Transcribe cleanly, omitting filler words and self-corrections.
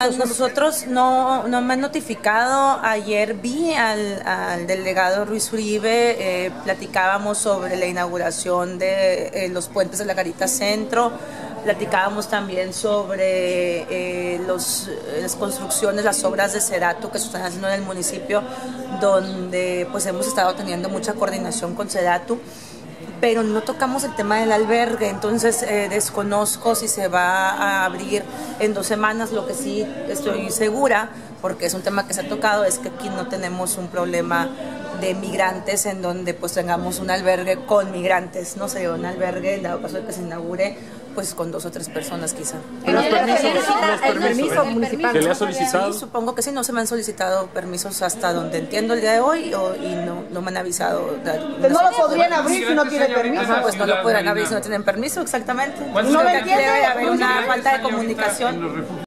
Nosotros no me han notificado. Ayer vi al delegado Ruiz Uribe, platicábamos sobre la inauguración de los puentes de la Garita Centro, platicábamos también sobre las construcciones, las obras de Sedatu que se están haciendo en el municipio, donde pues hemos estado teniendo mucha coordinación con Sedatu, pero no tocamos el tema del albergue. Entonces desconozco si se va a abrir en 2 semanas. Lo que sí estoy segura, porque es un tema que se ha tocado, es que aquí no tenemos un problema de migrantes en donde pues tengamos un albergue con migrantes, no sé, un albergue en dado caso de que se inaugure pues con 2 o 3 personas quizá. ¿Los permisos municipales que le ha solicitado? Sí, supongo que sí, no se me han solicitado permisos hasta donde entiendo el día de hoy y no me han avisado. ¿No lo podrían abrir si no tienen permiso? Pues no lo podrán abrir si no tienen permiso, exactamente. No lo Creo que aquí entiende. debe haber una falta de comunicación.